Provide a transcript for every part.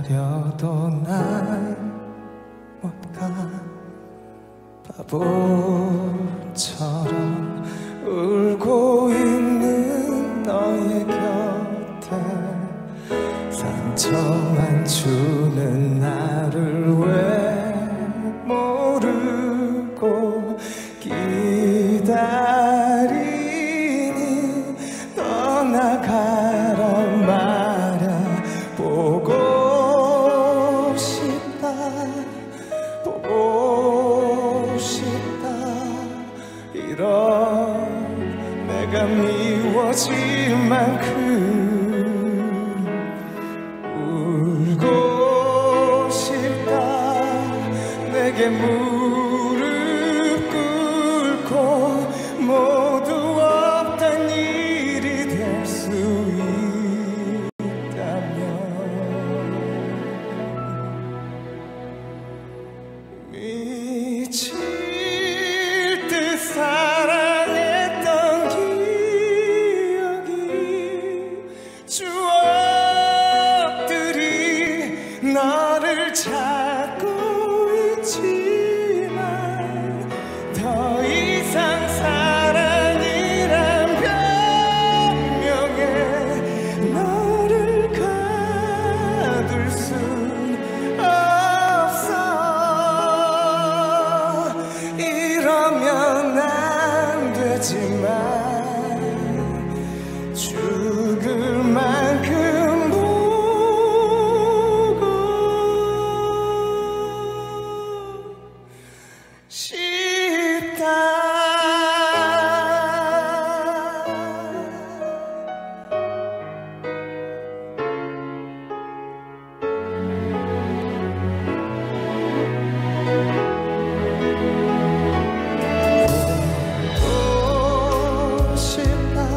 가려도 난 못 가. 바보처럼 울고 있는 너의 곁에 상처만 주는 나를 왜 모르고 기다리니. 떠나가란 말야. 보고 싶다 보고 싶다. 이런 내가 미워질 만큼 울고 싶다. 내게 무릎 꿇고 모두 없던 일이 될 수 있다면 미칠 듯 사랑했던 기억이 추억들이 너를 찾고 있지만 더 이상 사랑이란 변명에 너를 가둘 순 없어. 이러면 안 되지만 죽을 만큼 보고 싶다. 보고 싶다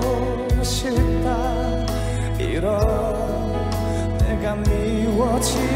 보고 싶다. 이런 내가 미워질